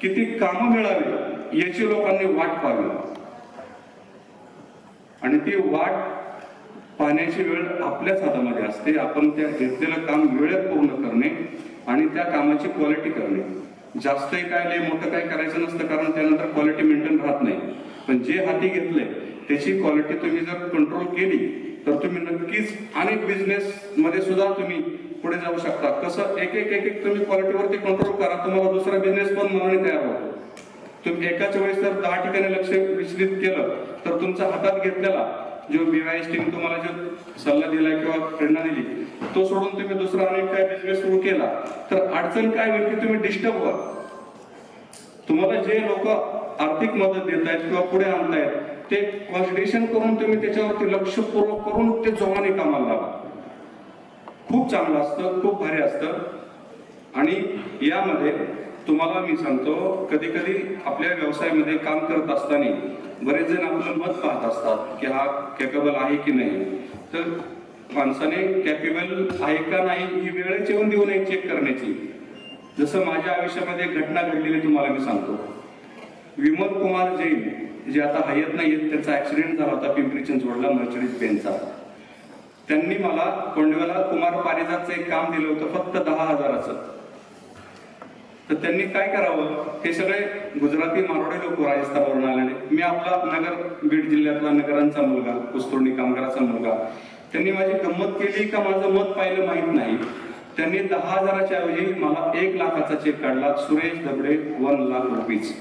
किती कामं मिळावी याची लोकांनी वाट पाहावी आणि ती वाट पाहण्याची वेळ आपल्याच हातामध्ये असते. आपण त्या घेतलेलं काम वेळेत पूर्ण करणे आणि त्या कामाची क्वालिटी करणे. जास्तही काय लय मोठं काय करायचं नसतं, कारण त्यानंतर क्वालिटी मेंटेन राहत नाही. पण जे हाती घेतलंय त्याची क्वालिटी तुम्ही जर कंट्रोल केली तर तुम्ही नक्कीच अनेक बिझनेस मध्ये सुद्धा तुम्ही पुढे जाऊ शकता. कसं एक एक एक एक तुम्ही क्वालिटीवरती कंट्रोल करा, तुम्हाला दुसरा बिझनेस पण मनाने तयार होतो. तुम्ही एकाच वेळेस जर 10 ठिकाणी लक्ष विचलित केलं तर तुमचा हातात घेतलेला जो BYS टीम तुम्हाला जो सल्ला दिला किंवा प्रेरणा दिली तो सोडून तुम्ही दुसरा अनेक काय बिझनेस सुरू केला तर अडचण काय होईल की तुम्ही डिस्टर्ब व्हाल. तुम्हाला जे लोक आर्थिक मदत देत आहेत किंवा पुढे आणतायत ते कॉन्सन्ट्रेशन करून तुम्ही त्याच्यावरती लक्षपूर्वक करून ते जोमाने कामाला लावा. खूप चांगलं असतं, खूप भारी असतं. आणि यामध्ये तुम्हाला मी सांगतो, कधी कधी आपल्या व्यवसायामध्ये काम करत असताना बरेच जण आपलं मत पाहत असतात की हा कॅपेबल आहे की नाही. तर माणसाने कॅपेबल आहे का नाही ही वेळच येऊन देऊ नये चेक करण्याची. जसं माझ्या आयुष्यामध्ये घटना घडलेली तुम्हाला मी सांगतो. विमल कुमार जैन जे आता हयत नाहीत, त्यांचा ऍक्सिडेंट झाला होता पिंपरी चिंचवडला मर्चडीज बेंचचा. त्यांनी मला कोंडव्याला कुमार पारिजातचं एक काम दिलं होतं फक्त 10,000चं. तर त्यांनी काय करावं, हे सगळे गुजराती मारवाडी लोक राजस्थानवरून आलेले. मी आपला नगर बीड जिल्ह्यातला नगरांचा मुलगा, कुस्तुर्णी कामगाराचा मुलगा. त्यांनी माझी गंमत केली का माझं मत पाहिलं माहित नाही. त्यांनी 10,000च्या ऐवजी मला 1 लाखाचा चेक काढला. सुरेश दबडे 1 लाख रुपीज.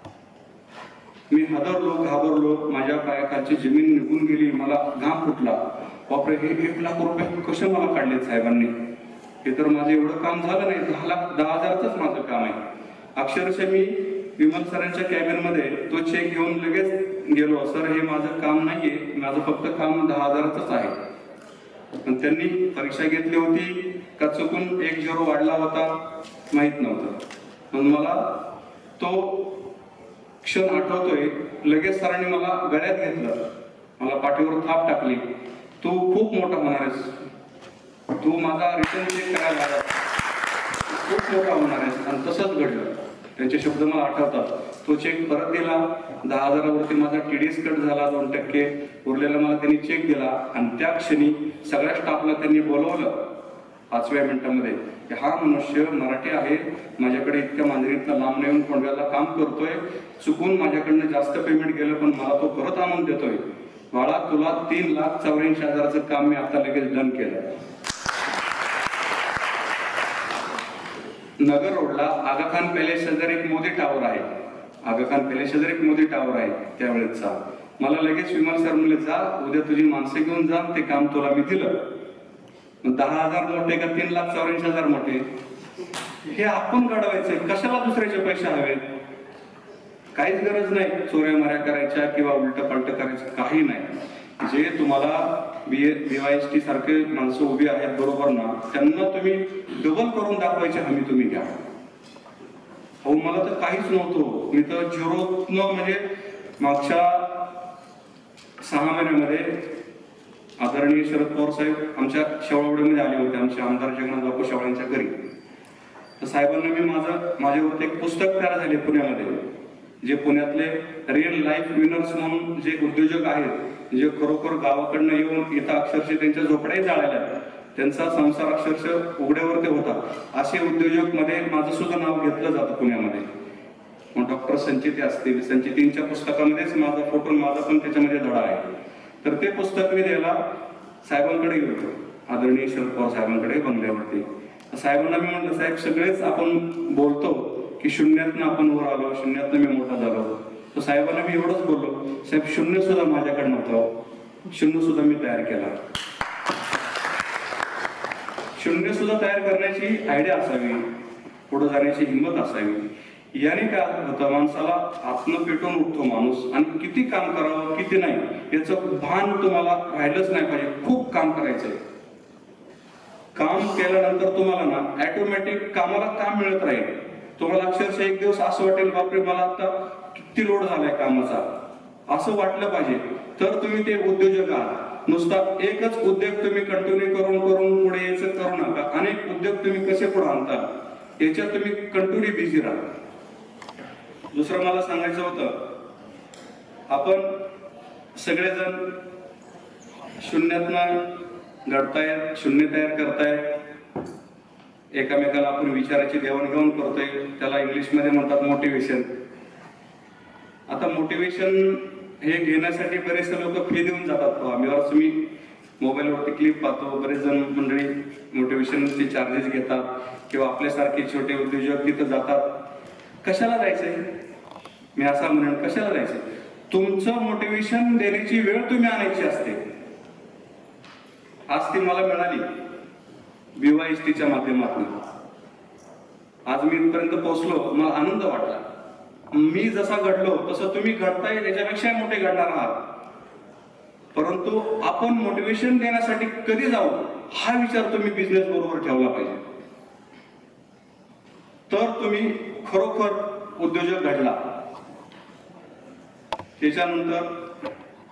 मी हादरलो, घाबरलो, माझ्या पायाखालची जमीन निघून गेली, मला घाम फुटला. बापरे, हे 1 लाख रुपये कसे मला काढलेत साहेबांनी. हे तर माझं एवढं काम झालं नाही, 10,000च माझं काम आहे. अक्षरशः मी विमल सरांच्या कॅबिन मध्ये तो चेक घेऊन लगेच गेलो. सर, हे माझं काम नाहीये, माझं फक्त काम 10,000च आहे. पण त्यांनी परीक्षा घेतली होती का चुकून 1 झिरो वाढला होता माहित नव्हतं. पण मला तो क्षण आठवतोय. लगेच सरांनी मला गळ्यात घेतलं, मला पाठीवर थाप टाकली. तू खूप मोठा होणार आहेस, तू माझा रिटर्न चेक करायला आला, खूप मोठा होणार आहेस. आणि तसंच घडलं. त्यांचे शब्द मला आठवतात. तो चेक परत दिला. 10,000वरती माझा TDS कट झाला 2%. उरलेला मला त्यांनी चेक दिला. आणि त्या क्षणी सगळ्या स्टाफला त्यांनी बोलवलं 5व्या मिनिटामध्ये की हा मनुष्य मराठी आहे, माझ्याकडे इतक्या मांजरीतनं लांब येऊन कोंडव्याला काम करतोय, चुकून माझ्याकडनं जास्त पेमेंट गेलं पण मला तो परत आणून देतोय. बाळा, तुला 3,84,000चं काम मी आता लगेच डन केलं. नगर रोडला आगा खान पॅलेस शेजारी एक मोदी टावर आहे. आगा खान पॅलेस शेजारी एक मोदी टावर आहे त्यावेळेचा. मला लगेच विमल सर म्हणले, जा उद्या तुझी माणसं घेऊन जा, ते काम तुला मी दिलं. 10,000 मोठे का 3,84,000 मोठे, हे आपण घडवायचंय. कशाला दुसऱ्याचे पैसे हवेत? काहीच गरज नाही चोऱ्या माऱ्या करायच्या किंवा उलट पलट करायचं, काही नाही. जे तुम्हाला BYST सारखे माणसं उभी आहेत बरोबर ना, त्यांना तुम्ही डबल करून दाखवायची हमी तुम्ही घ्या. हो, मला तर काहीच नव्हतं. मी तर झिरोतनं म्हणजे मागच्या 6 महिन्यामध्ये आदरणीय शरद पवार साहेब आमच्या शेवळावडीमध्ये आले होते, आमचे आमदार जगन्नाथ बापू शेवाळ्यांच्या घरी. तर साहेबांना मी माझ्यावरती एक पुस्तक तयार झाले पुण्यामध्ये, जे पुण्यातले रिअल लाईफ विनर्स म्हणून जे उद्योजक आहेत, जे खरोखर गावाकडनं येऊन इथं अक्षरशः त्यांच्या झोपड्याही जाळल्या, त्यांचा संसार अक्षरशः उघड्यावरती होता, असे उद्योजक मध्ये माझं सुद्धा नाव घेतलं जातं पुण्यामध्ये. मग डॉक्टर संचिती असतील, संचितींच्या पुस्तकामध्येच माझा फोटो, माझा पण त्याच्यामध्ये धडा आहे. तर ते पुस्तक मी द्यायला साहेबांकडे गेलो, आदरणीय शरद पवार साहेबांकडे बंगल्यावरती. साहेबांना मी म्हटलं, साहेब सगळेच आपण बोलतो की शून्यातनं आपण वर आलो, शून्यातनं मी मोठा झालो. तर साहेबांना मी एवढंच बोललो, साहेब शून्य सुद्धा माझ्याकडे नव्हतं, शून्य सुद्धा मी तयार केला. शून्य सुद्धा तयार करण्याची आयडिया असावी, पुढे जाण्याची हिंमत असावी. याने काय होतं, माणसाला आत्म पेटून उठतो माणूस, आणि किती काम करावं किती नाही याचं भान तुम्हाला राहिलंच नाही पाहिजे. खूप काम करायचंय. काम केल्यानंतर तुम्हाला ना ऑटोमॅटिक कामाला काम मिळत राहील. तुम्हाला अक्षरशः एक दिवस असं वाटेल, बापरे मला आता किती लोड झालाय कामाचा, असं वाटलं पाहिजे. तर तुम्ही ते उद्योजक आहात. नुसता एकच उद्योग तुम्ही कंटिन्यू करून पुढे यायचं करू नका. अनेक उद्योग तुम्ही कसे पुढे आणता याच्यात तुम्ही कंटिन्यू बिझी राहा. दुसरं मला सांगायचं होतं, आपण सगळेजण शून्यातनं घडतायत, शून्य तयार करतायत, एकामेकाला आपण विचाराची देवाणघेवाण करतोय, त्याला इंग्लिशमध्ये म्हणतात मोटिवेशन. आता मोटिवेशन हे घेण्यासाठी बरेचसे लोक फी देऊन जातात. आम्ही मी मोबाईलवरती क्लिप पाहतो, बरेच जण मंडळी मोटिवेशनचे चार्जेस घेतात किंवा आपल्यासारखे छोटे उद्योजक तिथं जातात. कशाला जायचंय? मी असा म्हणेन, कशाला जायचंय? तुमचं मोटिवेशन देण्याची वेळ तुम्ही आणायची असते. आज ती मला मिळाली BYSTच्या माध्यमातून. आज मी इथपर्यंत पोहोचलो, मला आनंद वाटला. मी जसा घडलो तसं तुम्ही घडताय, याच्यापेक्षा मोठे घडणार आहात. परंतु आपण मोटिवेशन देण्यासाठी कधी जाऊ हा विचार तुम्ही बिझनेस बरोबर ठेवला पाहिजे. तर तुम्ही खरोखर उद्योजक घडला. त्याच्यानंतर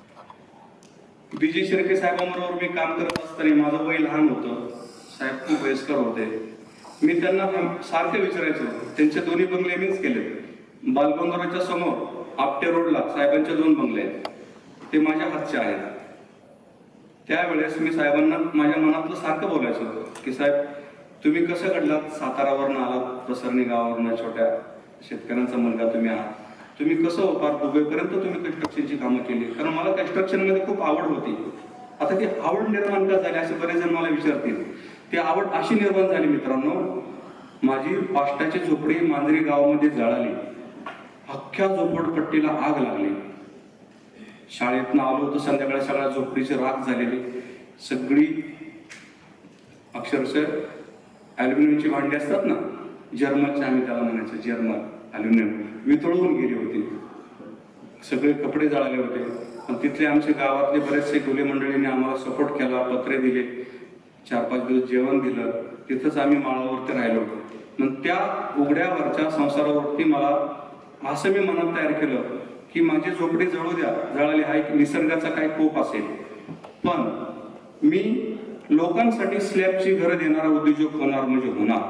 BG शिर्के साहेबांबरोबर मी काम करत असताना माझं वय लहान होतं, साहेब खूप वयस्कर होते. मी त्यांना सारखं विचारायचो. त्यांचे दोन्ही बंगले मीच केले. बालगंधर्वाच्या समोर आपटे रोडला साहेबांचे 2 बंगले आहेत, ते माझ्या हातचे आहेत. त्यावेळेस मी साहेबांना माझ्या मनातलं सारखं बोलायचो की साहेब तुम्ही कसं घडलात, सातारावरनं आलात, प्रसरणी गावावरनं, छोट्या शेतकऱ्यांचा मुलगा तुम्ही आहात, तुम्ही कसं पार दुबईपर्यंत तुम्ही कन्स्ट्रक्शनची कामं केली. कारण मला कन्स्ट्रक्शनमध्ये खूप आवड होती. आता ती आवड निर्माण का झाली असे बरेच जण मला विचारतील. ती आवड अशी निर्माण झाली मित्रांनो, माझी पाष्टाची झोपडी मांजरी गावामध्ये जळाली, अख्ख्या झोपडपट्टीला आग लागली. शाळेतनं आलो तर संध्याकाळी सगळ्या झोपडीची राख झालेली, सगळी अक्षरशः ॲल्युमिनियमची भांडी असतात ना, जर्मलचे आम्ही त्याला म्हणायचं, जर्मल ॲल्युमिनियम, वितळून गेली होती. सगळे कपडे जळाले होते. पण तिथले आमच्या गावातले बरेचसे गुले मंडळींनी आम्हाला सपोर्ट केला, पत्रे दिले, 4-5 दिवस जेवण दिलं. तिथंच आम्ही माळावरती राहिलो. मग त्या उघड्यावरच्या संसारावरती मला असं मी मनात तयार केलं की माझी झोपडी जळू द्या, जळाली हा एक निसर्गाचा काही कोप असेल, पण मी लोकांसाठी स्लॅबची घरं देणारा उद्योजक होणार म्हणजे होणार.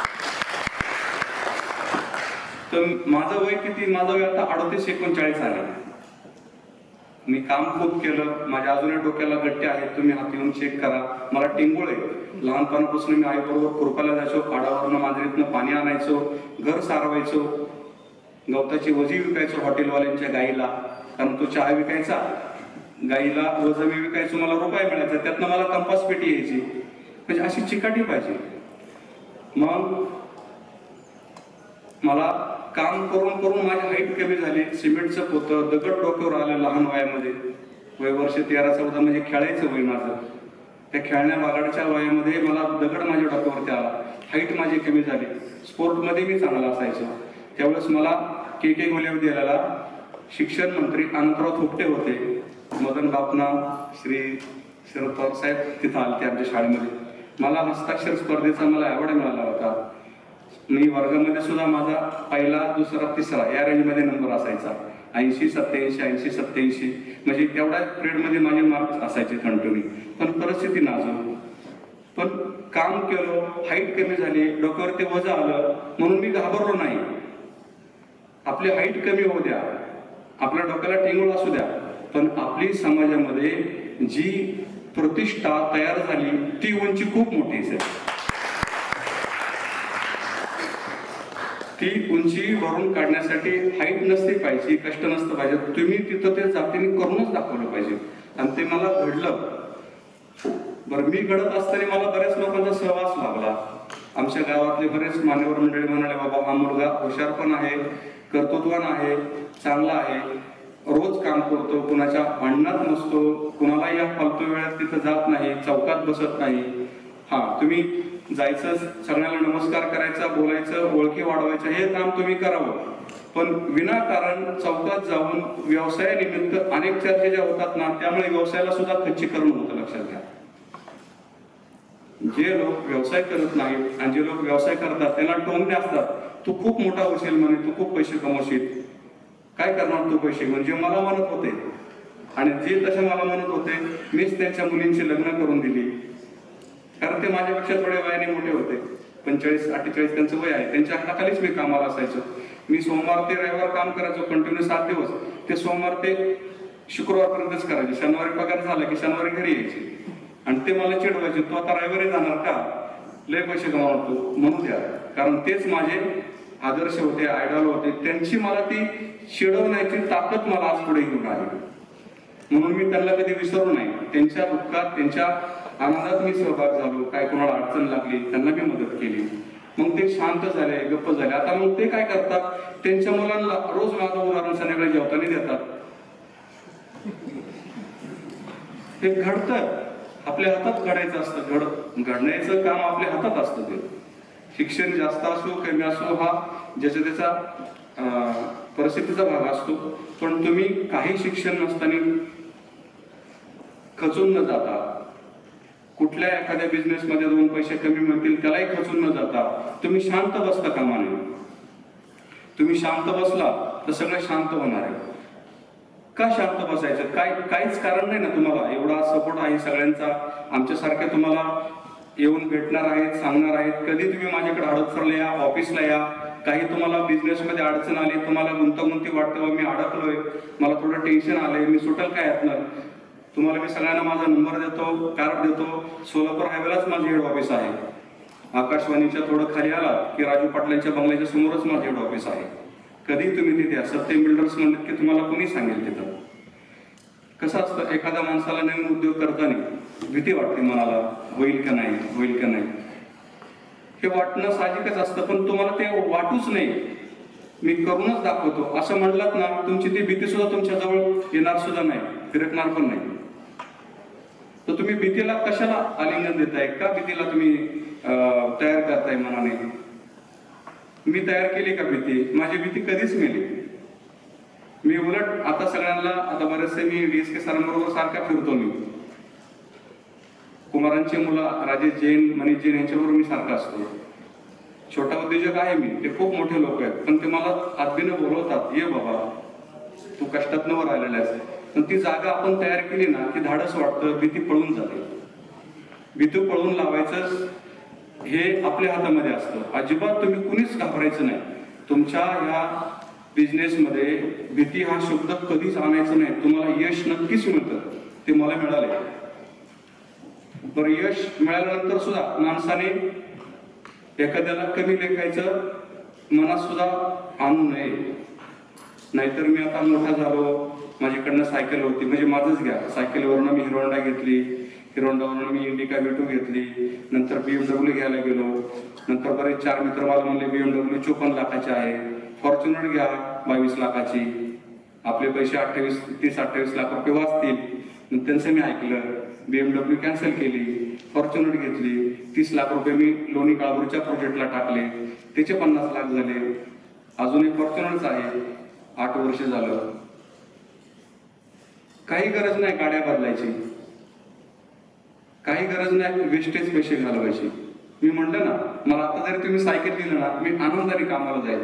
तर माझं वय किती? माझं वय आता 38-39 आहे. मी काम खूप केलं. माझ्या अजूनही डोक्याला गट्टे आहेत, तुम्ही हात येऊन चेक करा. मला टिंगोळ आहे. लहानपणापासून मी आईबरोबर खुरपायला जायचो, पाडावरनं मांजरीतनं पाणी आणायचो, घर सारवायचो, गवताची वजी विकायचो हॉटेलवाल्यांच्या गाईला, कारण तो चहा विकायचा, गाईला वज मी विकायचो, मला रुपये मिळायचा, त्यातनं मला कंपास पेटी यायची. म्हणजे अशी चिकाटी पाहिजे. मग मला काम करून करून माझी हाईट कमी झाली. सिमेंटचं पोतं, दगड डोक्यावर आलं लहान वयामध्ये. वय वर्ष 13-14 म्हणजे खेळायचं वय माझं. त्या खेळण्या बागाडच्या वयामध्ये मला दगड माझ्या डोक्यावरती आला. हाईट माझी कमी झाली. स्पोर्टमध्ये मी चांगला असायचो. त्यावेळेस मला KK गुलेवदेला शिक्षण मंत्री अनंतराव थोपटे होते. मदन बापना, श्री शरद पवार साहेब तिथं आले आमच्या शाळेमध्ये. मला हस्ताक्षर स्पर्धेचा मला अवॉर्ड मिळाला होता. मी वर्गामध्ये सुद्धा माझा पहिला, दुसरा, तिसरा या रेंजमध्ये नंबर असायचा. 80-87, 80-87 म्हणजे तेवढ्या पिरियडमध्ये माझे मार्क्स असायचे कंटिन्यू. पण परिस्थिती नाजूक. पण काम केलं, हाईट कमी झाली, डोक्यावरती वजन आलं म्हणून मी घाबरलो नाही. आपली हाईट कमी होऊ द्या, आपल्या डोक्याला टिंगूळ असू द्या, पण आपली समाजामध्ये जी प्रतिष्ठा तयार झाली ती उंची खूप मोठी आहे. ती उंची भरून काढण्यासाठी हाईट नसते पाहिजे, कष्ट नसतं पाहिजे. तुम्ही तिथं ते जातीने करूनच दाखवलं पाहिजे. आणि ते मला घडलं. बरं, मी घडत असताना मला बऱ्याच लोकांचा सहवास लाभला. आमच्या गावातले बरेच मान्यवर मंडळी म्हणाले, बाबा हा मुलगा हुशार पण आहे, कर्तृत्वान आहे, चांगला आहे, रोज काम करतो, कुणाच्या भांडणात नसतो, कुणाला या फालतू वेळात तिथं जात नाही, चौकात बसत नाही. हा, तुम्ही जायचं, सगळ्यांना नमस्कार करायचा, बोलायचं, ओळखी वाढवायचं, हे काम तुम्ही करावं. पण विनाकारण चौकात जाऊन व्यवसायानिमित्त अनेक चर्चा ज्या होतात ना, त्यामुळे व्यवसायाला सुद्धा खच्चीकरण होतं. लक्षात घ्या. जे लोक व्यवसाय करत नाहीत आणि जे लोक व्यवसाय करतात त्यांना टोमणे असतात. तू खूप मोठा होशील म्हणे, तू खूप पैसे कमवशील, काय करणार तू पैसे? म्हणजे मला म्हणत होते, आणि जे तसे मला म्हणत होते, मीच त्यांच्या मुलींची लग्न करून दिली, कारण ते माझ्यापेक्षा थोड्या वयाने मोठे होते. 45-48 त्यांचं वय आहे, त्यांच्या हाताखालीच मी कामाला असायचो. मी सोमवार ते रविवार काम करायचो कंटिन्यू 7 दिवस. ते सोमवार ते शुक्रवारपर्यंतच करायचे. शनिवारी पगार झाला की शनिवारी घरी यायचे आणि ते मला चिडवायचे, तू आता रविवारी जाणार का, लय पैसे कमावतो, म्हणू द्या. कारण तेच माझे आदर्श होते, आयडॉल होते. त्यांची मला ती चिडवण्याची ताकद मला आज पुढे घेऊन आली. म्हणून मी त्यांना कधी विसरू नाही. त्यांच्या दुःखात त्यांच्या आनंदात मी सहभाग झालो. काय कोणाला अडचण लागली त्यांना मी मदत केली. मग ते शांत झाले, गप्प झाले. आता मग ते काय करतात, त्यांच्या मुलांना रोज माझं उदाहरण संध्याकाळी जेवताना देतात. हे घडतं, आपल्या हातात घडायचं असतं. घडण्याचं काम आपल्या हातात असतं. ते शिक्षण जास्त असो कमी असो हा ज्याच्या त्याचा परिस्थितीचा भाग असतो. पण तुम्ही काही शिक्षण नसताना खचून न जाता, कुठल्या एखाद्या बिझनेसमध्ये 2 पैसे कमी मिळतील त्यालाही खचून न जाता तुम्ही शांत बसता कामा नये. तुम्ही शांत बसला तर सगळं शांत होणार आहे. का शांत बसायचं, काहीच कारण नाही ना. तुम्हाला एवढा सपोर्ट आहे सगळ्यांचा, आमच्यासारखे तुम्हाला येऊन भेटणार आहेत, सांगणार आहेत. कधी तुम्ही माझ्याकडे हडपसरला या, ऑफिसला या. काही तुम्हाला बिझनेसमध्ये अडचण आली, तुम्हाला गुंतागुंती वाटतं, मी अडकलोय, मला थोडं टेन्शन आलंय, मी सुटल काय यातनं, तुम्हाला मी सगळ्यांना माझा नंबर देतो, कार्ड देतो. सोलापूर हायवेलाच माझं हेड ऑफिस आहे. आकाशवाणीच्या थोडं खाली आला की राजू पाटलांच्या बंगल्याच्या समोरच माझं हेड ऑफिस आहे. कधी तुम्ही तिथे सत्यम बिल्डर्स म्हणलं की तुम्हाला कोणी सांगेल तिथं. कसं असतं, एखाद्या माणसाला नवीन उद्योग करताना भीती वाटते मनाला, होईल का नाही, होईल का नाही. हे वाटणं साहजिकच असतं, पण तुम्हाला ते वाटूच नाही, मी करूनच दाखवतो असं म्हणलात ना, तुमची ती भीती सुद्धा तुमच्या जवळ येणार सुद्धा नाही, फिरकणार पण नाही. तर तुम्ही भीतीला कशाला आलिंगन देताय, का भीतीला तुम्ही तयार करताय मनाने. मी तयार केली का भीती, माझी भीती कधीच मेली. मी उलट आता सगळ्यांना, आता बरेचसे मी DSK सरांबरोबर सारखा फिरतो. मी कुमारांची मुलं राजेश जैन, मनीष जैन यांच्याबरोबर मी सारखा असतो. छोटा उद्योजक आहे मी, ते खूप मोठे लोक आहेत, पण ते मला आदबीनं बोलवतात, ये बाबा तू कष्टात वर आलेला आहेस. पण ती जागा आपण तयार केली ना की धाडस वाटतं, भीती पळून जाते. भीती पळून लावायचं हे आपल्या हातामध्ये असतं. अजिबात तुम्ही कुणीच घाबरायचं नाही. तुमच्या ह्या बिझनेसमध्ये भीती हा शब्द कधीच आणायचा नाही. तुम्हाला यश नक्कीच मिळतं, ते मला मिळाले. बरं, यश मिळाल्यानंतर सुद्धा माणसाने एखाद्याला कमी लेखायचं मनात सुद्धा आणू नये. नाहीतर मी आता मोठा झालो, माझ्याकडनं सायकल होती, म्हणजे माझंच घ्या, सायकलवरनं मी हिरो होंडा घेतली, हिरो होंडावरून मी इंडिका V2 घेतली, नंतर BMW घ्यायला गेलो. नंतर बरेच 4 मित्र मला म्हणले BMW 54 लाखाची आहे, फॉर्च्युनर घ्या 22 लाखाची, आपले पैसे 30-28 लाख रुपये वाचतील. त्यांचं मी ऐकलं, BMW कॅन्सल केली, फॉर्च्युनर घेतली. 30 लाख रुपये मी लोणी काळभोरच्या प्रोजेक्टला टाकले, त्याचे 50 लाख झाले. अजून एक फॉर्च्युनरच आहे, 8 वर्ष झालं. काही गरज नाही गाड्या बदलायची, काही गरज नाही वेस्टेज पैसे घालवायचे. मी म्हणलं ना, मला आता जरी तुम्ही सायकल दिलं ना, मी आनंदाने कामाला जाईल.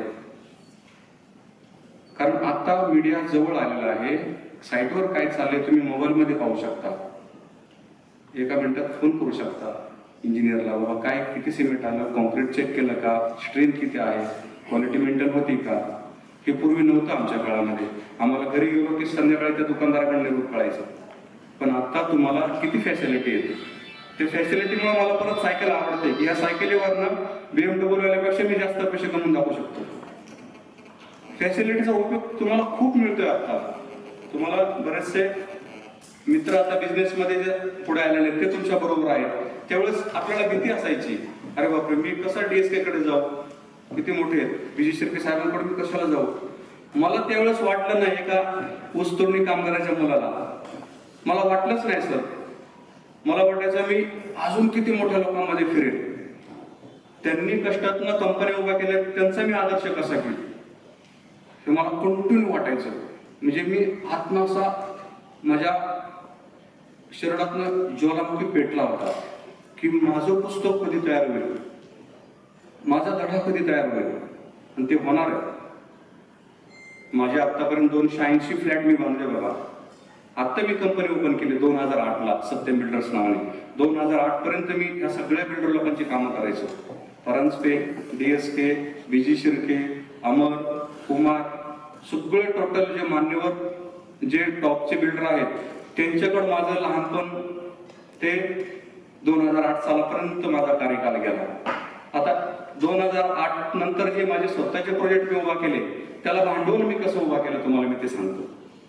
कारण आता मीडिया जवळ आलेला आहे. साईटवर काय चाललंय तुम्ही मोबाईलमध्ये पाहू शकता. एका मिनिटात फोन करू शकता इंजिनियरला, बाबा काय किती सिमेंट आलं, कॉन्क्रीट चेक केलं का, स्ट्रेंथ किती आहे, क्वालिटी मेंटेन होती का. हे पूर्वी नव्हतं आमच्या काळामध्ये. आम्हाला घरी गेलो की संध्याकाळी त्या दुकानदाराकडे निरोप कळायचं. पण आता तुम्हाला किती फॅसिलिटी येते. त्या फॅसिलिटीमुळे मला परत सायकल आवडते की या सायकलीवरनं BMW वाल्यापेक्षा मी जास्त पैसे कमवून दाखवू शकतो. फॅसिलिटीचा उपयोग तुम्हाला खूप मिळतोय. आता तुम्हाला बरेचसे मित्र आता बिझनेसमध्ये जे पुढे आलेले ते तुमच्या बरोबर आहेत. त्यावेळेस आपल्याला भीती असायची, अरे बापरे मी कसा DSK कडे जाऊ, किती मोठे आहेत, विजय शिर्के साहेबांकडे मी कशाला जाऊ. मला त्यावेळेस वाटलं नाही एका ऊसतोडणी कामगाराच्या मुलाला, मला वाटलंच नाही सर. मला वाटायचं मी अजून किती मोठ्या लोकांमध्ये फिरेल. त्यांनी कष्टातनं कंपन्या उभ्या केल्या, त्यांचा मी आदर्श कसा घेईल हे मला कंटिन्यू वाटायचं. म्हणजे मी आत्मासा माझ्या शरीरातनं ज्वालामुखी पेटला होता की माझं पुस्तक कधी तयार होईल, माझा धडा कधी तयार होईल, आणि ते होणार आहे. माझे आतापर्यंत 280 फ्लॅट मी बांधले बाबा. आता मी कंपनी ओपन केली 2008 ला सत्यम बिल्डर्स नावाने. 2008 पर्यंत मी या सगळ्या बिल्डर लोकांची कामं करायचो. परांजपे, DSK, BG शिर्के, अमर, कुमार, सगळे टोटल जे मान्यवर जे टॉपचे बिल्डर आहेत त्यांच्याकडे माझं लहानपण ते 2008 सालापर्यंत माझा कार्यकाल गेला. आता 2008 नंतर जे माझे स्वतःचे प्रोजेक्ट मी उभा केले त्याला भांडवल मी कसं उभा केलं तुम्हाला मी ते सांगतो.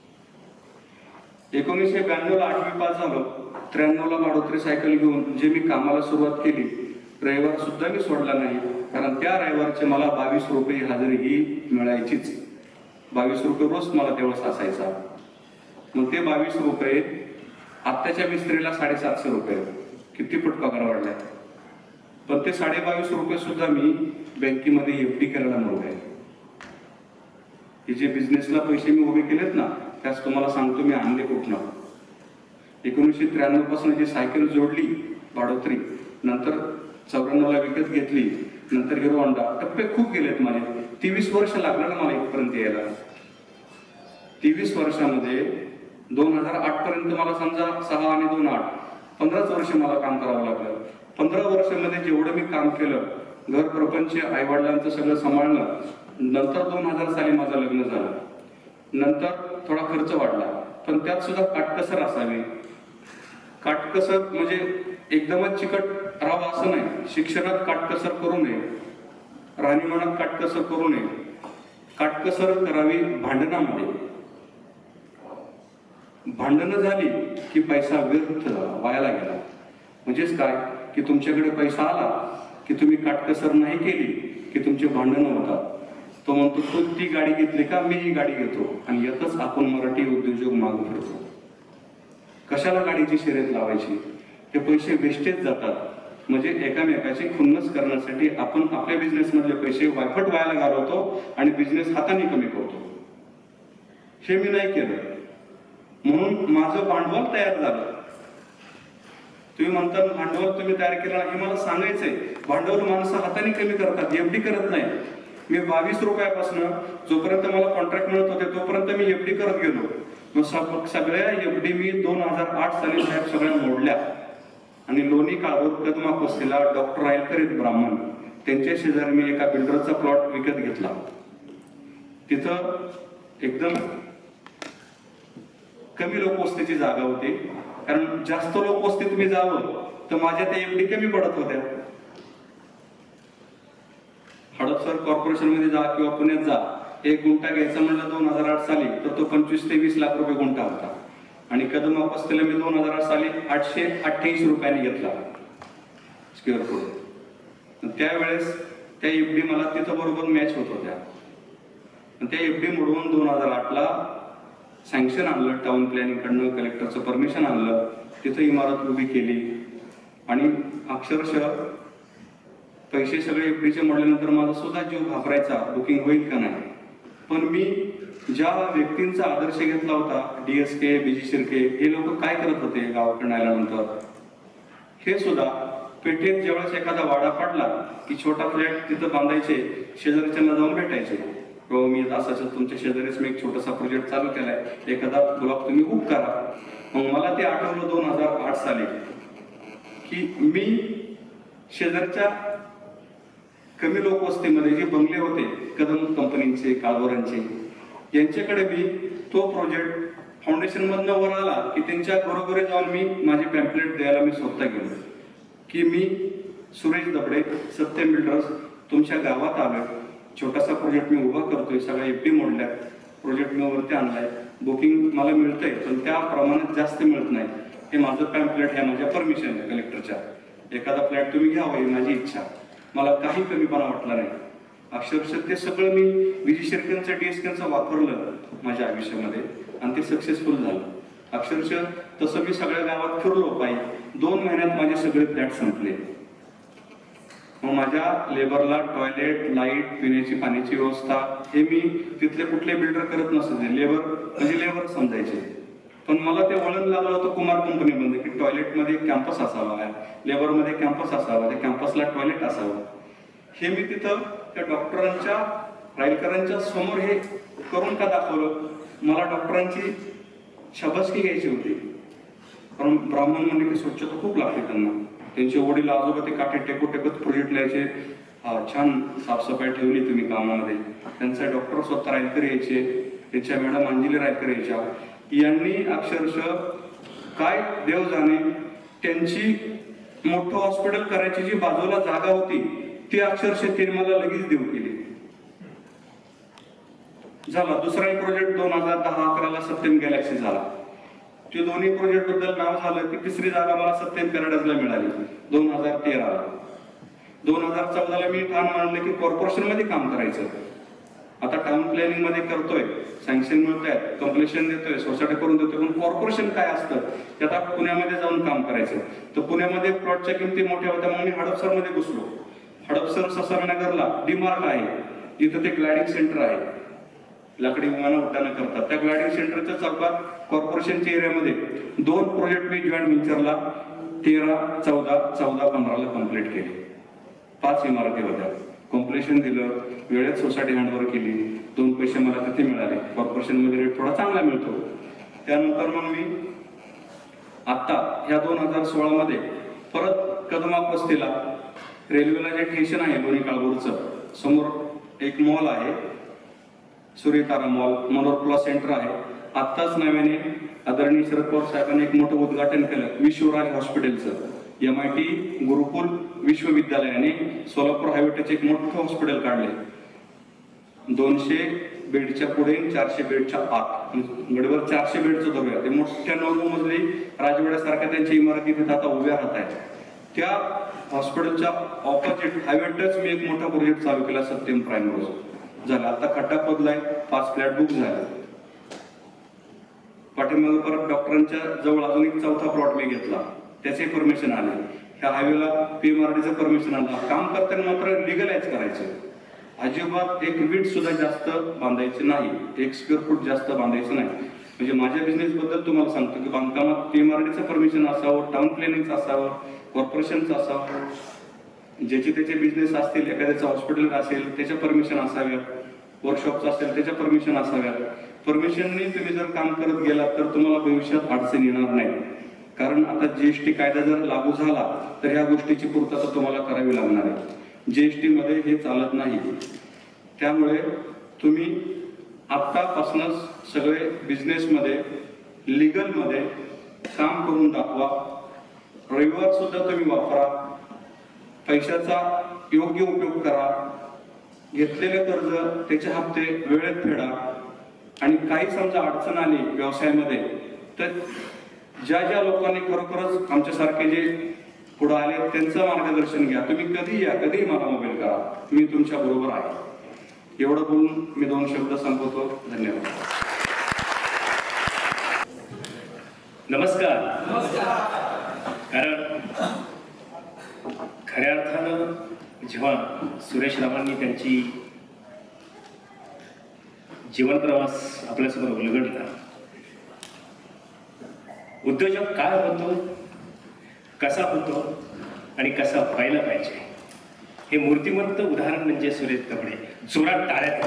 1992 ला 8वी पास झालो. 93 ला भाडोत्री सायकल घेऊन जे मी कामाला सुरुवात केली, रविवार सुद्धा मी सोडला नाही, कारण त्या रविवारचे मला 22 रुपये हजेरी ही मिळायचीच. 22 रुपये रोज मला तेवढंच असायचा. मग ते 22 रुपये आत्ताच्या मिस्त्रीला 750 रुपये, किती पट पगार वाढलाय. पण ते 22.5 रुपये सुद्धा मी बँकेमध्ये FD करायला मोडले. हे जे बिझनेसला पैसे मी उभे केलेत ना, त्याच तुम्हाला सांगतो मी आणले कुठनं. 1993 पासून जी सायकल जोडली भाडोत्री, नंतर 94 ला विकत घेतली, नंतर हिरो होंडा, टप्पे खूप गेलेत माझे. 23 वर्ष लागलं ना मला इथपर्यंत यायला. 23 वर्षामध्ये 2008 पर्यंत मला समजा 6 आणि 2 8 15च वर्ष मला काम करावं लागलं. 15 वर्षामध्ये जेवढं मी काम केलं, घर प्रपंच आई वडिलांचं सगळं सांभाळलं. नंतर 2000 साली माझं लग्न झालं. नंतर थोडा खर्च वाढला, पण त्यात सुद्धा काटकसर असावी. काटकसर म्हणजे एकदमच चिकट राहावं असं नाही. शिक्षणात काटकसर करू नये, राहणीमानात काटकसर करू नये. काटकसर करावी भांडणामध्ये. भांडणं झाली की पैसा व्यर्थ वायाला गेला. म्हणजेच काय की तुमच्याकडे पैसा आला की तुम्ही काटकसर नाही केली की तुमचे भांडणं होतात. तो म्हणतो तू ती गाडी घेतली का, मी ही गाडी घेतो, आणि यातच आपण मराठी उद्योजक मागून फिरतो. कशाला गाडीची शर्यत लावायची, ते पैसे वेस्टेज जातात. म्हणजे एकामेकाची खुन्नस करण्यासाठी आपण आपल्या बिझनेस मधले पैसे वायफट व्हायला घालवतो आणि बिझनेस हाताने कमी करतो. हे मी नाही केलं, म्हणून माझं भांडवल तयार झालं. तुम्ही म्हणता भांडवल तुम्ही तयार केलं, हे मला सांगायचंय. भांडवल माणसं हाताने कमी करतात, FD करत नाही. मी 22 रुपयापासून जोपर्यंत मला कॉन्ट्रॅक्ट मिळत होते तोपर्यंत मी FD करत गेलो. मग सगळ्या FD मी 2008 साली साहेब सगळ्या मोडल्या. आणि लोणी काळभोर कदमा वस्तीला डॉक्टर आयलकर ब्राह्मण, त्यांच्या शेजारी मी एका बिल्डरचा प्लॉट विकत घेतला. तिथं एकदम कमी लोकवस्तीची जागा होती, कारण जास्त लोकवस्तीत मी जावं तर माझ्या त्या FD कमी पडत होत्या. हडपसर कॉर्पोरेशन मध्ये जा किंवा पुण्यात जा, 1 गुंठा घ्यायचा म्हणलं 2008 साली तर तो 25 ते 20 लाख रुपये गुंठा होता. आणि कदमा वस्तीला मी 2008 साली 888 रुपयांनी घेतला स्क्वेअर फूट. त्यावेळेस त्या FD मला तिथं बरोबर मॅच होत होत्या. त्या FD मोडून 2008 ला सँक्शन आणलं टाउन प्लॅनिंग कडनं, कलेक्टरचं परमिशन आणलं, तिथं इमारत उभी केली. आणि अक्षरशः पैसे सगळे FDचे मोडल्यानंतर माझा सुद्धा जीव घाबरायचा, बुकिंग होईल का नाही. पण मी ज्या व्यक्तींचा आदर्श घेतला होता, DSK, BG शिर्के, हे लोक काय करत होते गावाकडे आल्यानंतर, हे सुद्धा पेठेत ज्यावेळेस एखादा वाडा पडला की छोटा फ्लॅट तिथं बांधायचे, शेजारच्यांना जाऊन भेटायचे, हो मी असं तुमच्या शेजारीच मी एक छोटासा प्रोजेक्ट चालू केलाय, एखादा ब्लॉक तुम्ही बुक करा. मग मला ते आठवलं 2008 साली की मी शेजारच्या कमी लोकवस्तीमध्ये जे बंगले होते कदम कंपनीचे, काळभोरांचे, यांच्याकडे मी तो प्रोजेक्ट फाउंडेशन मधनं वर आला की त्यांच्या घरोघरी जाऊन मी माझे पॅम्पलेट द्यायला मी स्वतः गेलो की मी सुरेश दबडे, सत्यम बिल्डर्स, तुमच्या गावात आलोय, छोटासा प्रोजेक्ट मी उभा करतोय, सगळ्या FD मोडल्या, प्रोजेक्ट मी वरती आणलाय, बुकिंग मला मिळतंय पण त्या प्रमाणात जास्त मिळत नाही. हे माझं पॅम्पलेट आहे, माझ्या परमिशन आहे कलेक्टरच्या. एखादा फ्लॅट तुम्ही घ्यावा ही माझी इच्छा. मला काही कमीपणा वाटला नाही. अक्षरशः ते सगळं मी BG शिर्केंचं, DSKचं वापरलं माझ्या आयुष्यामध्ये आणि ते सक्सेसफुल झालं. अक्षरशः तसं मी सगळ्या गावात फिरलो पाहिजे. 2 महिन्यात माझे सगळे फ्लॅट संपले. मग माझ्या लेबरला टॉयलेट, लाईट, पिण्याची पाण्याची व्यवस्था हे मी तिथले कुठले बिल्डर करत नसते. लेबर म्हणजे लेबर समजायचे. पण मला ते वळण लागलं होतं कुमार कंपनीमध्ये की टॉयलेटमध्ये कॅम्पस असावा, लेबरमध्ये कॅम्पस असावा, त्या कॅम्पसला टॉयलेट असावं. हे मी तिथं त्या डॉक्टरांच्या, रायलकरांच्या समोर हे करून का दाखवलं. मला डॉक्टरांची शाबासकी घ्यायची होती, कारण ब्राह्मण म्हणजे की स्वच्छता खूप लागते त्यांना. त्यांचे वडील आजोबा ते काठी टेकत प्रोजेक्ट लिहायचे. छान साफसफाई ठेवली तुम्ही कामामध्ये. त्यांचा डॉक्टर स्वतः रायकर यायचे, त्यांच्या मॅडम अंजली रायकर यायच्या. यांनी अक्षरशः काय देव जाणे, त्यांची मोठं हॉस्पिटल करायची जी बाजूला जागा होती ती अक्षरशः त्यांनी मला लगेच देऊ केली. झाला दुसरा एक प्रोजेक्ट 2010-11 सत्यम गॅलेक्सी झाला. ते दोन्ही प्रोजेक्ट बद्दल नाव झालं की तिसरी जागा मला सत्यम पॅराडाईजला मिळाली 2013. 2014 मी ठाण मांडले की कॉर्पोरेशन मध्ये काम करायचं. आता टाउन प्लॅनिंग मध्ये करतोय, सँक्शन मिळत आहेत, कम्प्लिशन देतोय, सोसायटी करून देतोय, पण कॉर्पोरेशन काय असतं ते आता पुण्यामध्ये जाऊन काम करायचं. तर पुण्यामध्ये प्लॉटच्या किमती मोठ्या होत्या म्हणून मी हडपसर मध्ये घुसलो. हडपसर ससारनगरला डीमार्ट आहे, तिथं ते ग्लायडिंग सेंटर आहे, लाकडी विमानं उड्डाणं करतात. त्या ग्लायडिंग सेंटरच्या चौकात कॉर्पोरेशनच्या एरियामध्ये 2 प्रोजेक्ट मी जॉईंट व्हेंचरला 13, 14, 14, 15ला कम्प्लीट केले. 5 इमारती होत्या. कॉम्प्लिशन दिलं, वेळेत सोसायटी हँडओव्हर केली, 2 पैसे मला तिथे मिळाले. कॉर्पोरेशन मध्ये रेट थोडा चांगला मिळतो. त्यानंतर मग मी आता ह्या 2016 मध्ये परत कदमाक वस्तीला रेल्वेला जे स्टेशन आहे लोणी काळभोरचं समोर एक मॉल आहे, Suryatara mall, Manohar plus centre आहे. आत्ताच नव्याने आदरणीय शरद पवार साहेबांनी एक मोठं उद्घाटन केलं विश्वराज हॉस्पिटलचं. MIT गुरुकुल विश्वविद्यालयाने सोलापूर हायवेटच एक मोठं हॉस्पिटल काढले. 200 बेडच्या पुढे 400 बेडच्या आत, गडीवर 400 बेडचं धरूया. ते मोठ्या 9 मजली राजवाड्यासारख्या त्यांच्या इमारती तिथे आता उभ्या राहत आहेत. त्या हॉस्पिटलच्या ऑपोजिट हायवेटच मी एक मोठा प्रोजेक्ट चालू केला सत्यम प्राईम रोज झाला. आता खड्डा खोदलाय, 5 फ्लॅट बुक झाले. पाठीमागे परत डॉक्टरांच्या जवळ अजून एक 4था प्लॉट मी घेतला, त्याचे परमिशन आले. ह्या हायवेला PMRDचं परमिशन आलं. काम करताना मात्र लिगलाइज करायचं, अजिबात एक वीट सुद्धा जास्त बांधायची नाही, 1 स्क्वेअर फूट जास्त बांधायचं नाही. म्हणजे माझ्या बिझनेस बद्दल तुम्हाला सांगतो की बांधकामात PMRDचं परमिशन असावं, टाउन प्लॅनिंगचं असावं, कॉर्पोरेशनचं असावं, ज्याचे त्याचे बिझनेस असतील, एखाद्याचं हॉस्पिटल असेल त्याच्या परमिशन असाव्यात, वर्कशॉपचं असेल त्याच्या परमिशन असाव्यात. परमिशनने तुम्ही जर काम करत गेलात तर तुम्हाला भविष्यात अडचण येणार नाही. कारण आता GST कायदा जर लागू झाला तर ह्या गोष्टीची पूर्तता तुम्हाला करावी लागणार आहे. GST मध्ये हे चालत नाही. त्यामुळे तुम्ही आत्तापासूनच सगळे बिझनेसमध्ये लीगलमध्ये काम करून दाखवा. रविवार सुद्धा तुम्ही वापरा, पैशाचा योग्य उपयोग करा, घेतलेले कर्ज त्याचे हप्ते वेळेत फेडा. आणि काही समजा अडचण आली व्यवसायामध्ये तर ज्या लोकांनी खरोखरच आमच्यासारखे जे पुढे आले त्यांचं मार्गदर्शन घ्या. तुम्ही कधी या, कधीही मला मोबाईल करा, मी तुमच्या बरोबर आहे. एवढं बोलून मी 2 शब्द संपवतो. धन्यवाद. नमस्कार. कारण खऱ्या अर्थानं जेव्हा सुरेश रावांनी त्यांची जीवन प्रवास आपल्यासमोर उलगडला, उद्योजक काय होतो, कसा होतो आणि कसा व्हायला पाहिजे हे मूर्तिमंत उदाहरण म्हणजे सुरेश दबडे. जोरात टाळ्या.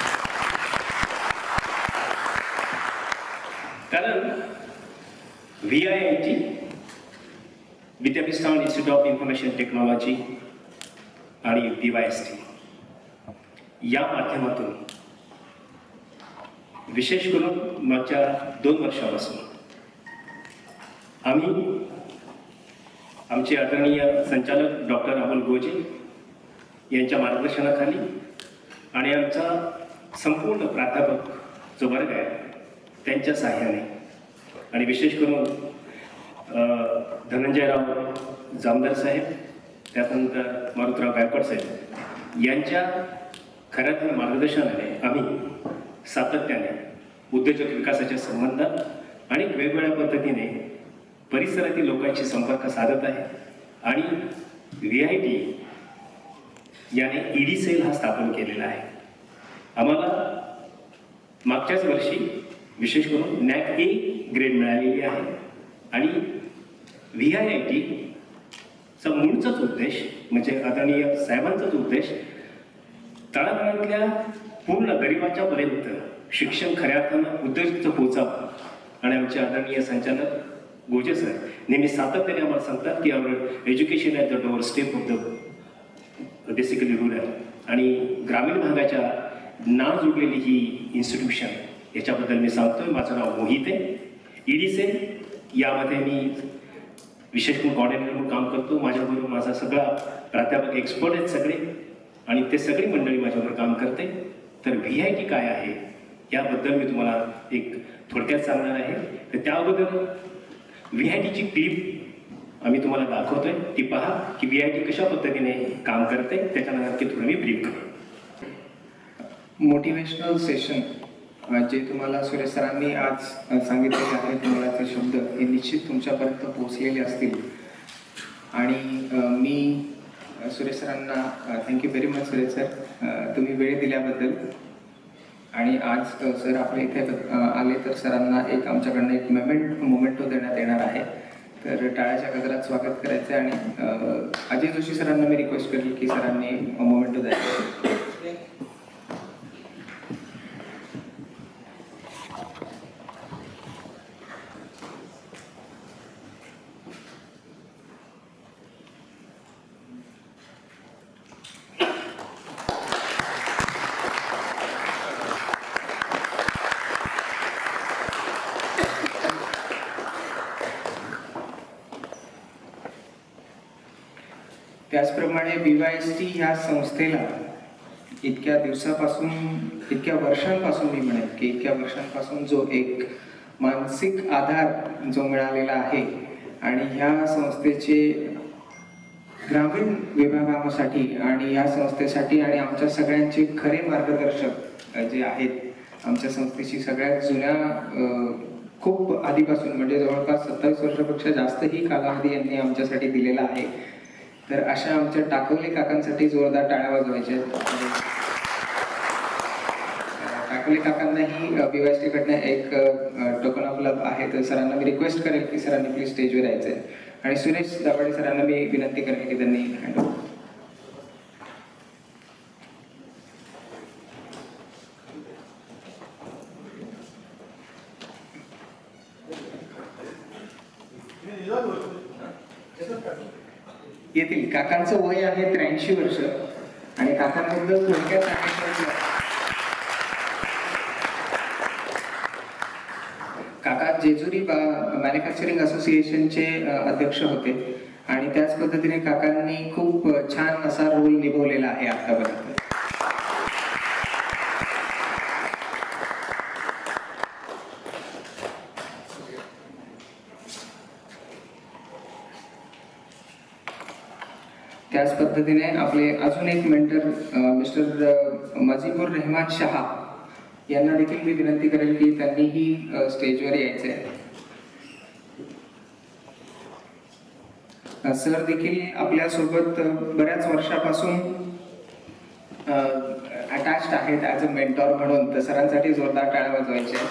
कारण VIIT विद्यापीठ इन्स्टिट्यूट ऑफ इन्फॉर्मेशन टेक्नॉलॉजी आणि DYST या माध्यमातून विशेष करून मागच्या 2 वर्षापासून आम्ही आमचे आदरणीय संचालक डॉक्टर अमोल गोजे यांच्या मार्गदर्शनाखाली आणि आमचा संपूर्ण प्राध्यापक जो वर्ग आहे त्यांच्या सहाय्याने आणि विशेष करून धनंजयराव जामदार साहेब, त्यानंतर मारुतराव गायकवाड साहेब यांच्या खऱ्या मार्गदर्शनाने आम्ही सातत्याने उद्योजक विकासाच्या संबंधात आणि वेगवेगळ्या पद्धतीने परिसरातील लोकांशी संपर्क साधत आहे. आणि VIT याने ED सेल हा स्थापन केलेला आहे. आम्हाला मागच्याच वर्षी विशेष करून NAC A ग्रेड मिळालेली आहे. आणि VIIT चा मूळचाच उद्देश म्हणजे आदरणीय साहेबांचाच उद्देश तळागाळातल्या पूर्ण गरिबाच्या पर्यंत शिक्षण खऱ्या अर्थानं उद्योजकचं पोहोचावं. आणि आमचे आदरणीय संचालक गोजे सर नेहमी सातत्याने आम्हाला सांगतात की our education at the doorstep of the basically rural आणि ग्रामीण भागाच्या नाळ जुडलेली ही इन्स्टिट्यूशन याच्याबद्दल मी सांगतोय. माझं नाव मोहित आहे. ED सेल यामध्ये मी विशेष करून कॉर्डिनेटर म्हणून काम करतो. माझ्याबरोबर माझा सगळा प्राध्यापक एक्सपर्ट आहेत सगळे आणि ते सगळी मंडळी माझ्याबरोबर काम करते. तर VIT काय आहे याबद्दल मी तुम्हाला एक थोडक्यात सांगणार आहे. तर त्या अगोदर VITची क्लिप आम्ही तुम्हाला दाखवतोय, ती पहा की VIT कशा पद्धतीने काम करते. त्याच्यानंतर ते थोडं मी ब्रीफ करतो. मोटिवेशनल सेशन जे तुम्हाला सुरेश सरांनी आज सांगितलेले आहे, तुम्हाला ते शब्द हे निश्चित तुमच्यापर्यंत पोहोचलेले असतील. आणि मी सुरेश सरांना thank you very much Suresh sir, तुम्ही वेळ दिल्याबद्दल. आणि आज सर आपल्या इथे आले तर सरांना एक आमच्याकडनं एक मोमेंटो देण्यात येणार आहे. तर टाळ्याच्या गजरात स्वागत करायचं आहे. आणि अजय जोशी सरांना मी रिक्वेस्ट करेल की सरांनी मोमेंटो द्यायचं. त्याचप्रमाणे BYST ह्या संस्थेला इतक्या वर्षांपासून मी म्हणेन की इतक्या वर्षांपासून जो एक मानसिक आधार जो मिळालेला आहे आणि ह्या संस्थेचे ग्रामीण विभागासाठी आणि या संस्थेसाठी आणि आमच्या सगळ्यांचे खरे मार्गदर्शक जे आहेत, आमच्या संस्थेची सगळ्यात जुन्या खूप आधीपासून म्हणजे जवळपास 27 वर्षापेक्षा जास्त ही कालावधी यांनी आमच्यासाठी दिलेला आहे. तर अशा आमच्या टाकवले काकांसाठी जोरदार टाळ्या वाजवायच्या. टाकवले काकांनाही BYST कडनं एक टोकन ऑफ लव्ह आहे. तर सरांना मी रिक्वेस्ट करेल की सरांनी प्लीज स्टेजवर यायचंय. आणि सुरेश दाभाडे सरांना मी विनंती करेन की त्यांनी हँडल. येतील. काकांचं वय आहे 83 वर्ष. आणि काकांबद्दल थोडक्यात सांगायचं, काका जेजुरी मॅन्युफॅक्चरिंग असोसिएशनचे अध्यक्ष होते. आणि त्याच पद्धतीने काकांनी खूप छान असा रोल निभवलेला आहे आतापर्यंत. त्याच पद्धतीने आपले अजून एक मेंटर मिस्टर मजीबुर रहमान शहा यांना देखील मी विनंती करेल की त्यांनीही स्टेजवर यायचे. सर देखील आपल्यासोबत बऱ्याच वर्षापासून अटॅच्ड आहेत ॲज अ मेंटॉर म्हणून. तर सरांसाठी जोरदार टाळ्या वाजवायच्या.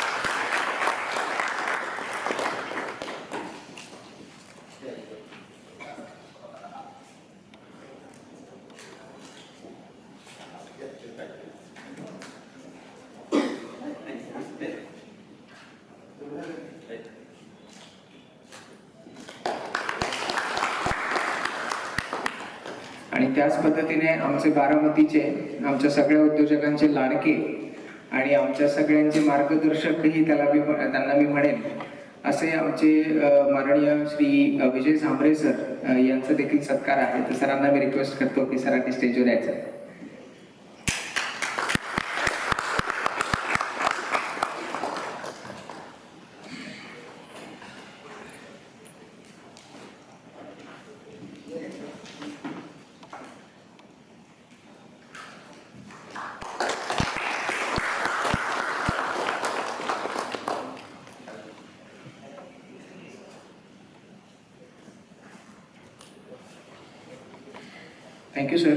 आणि त्याच पद्धतीने आमचे बारामतीचे आमच्या सगळ्या उद्योजकांचे लाडके आणि आमच्या सगळ्यांचे मार्गदर्शकही त्यांना मी म्हणेन असे आमचे माननीय श्री विजय झांबरे सर यांचा देखील सत्कार आहे. तर सरांना मी रिक्वेस्ट करतो की सरांनी स्टेजवर यायचं. Thank you sir.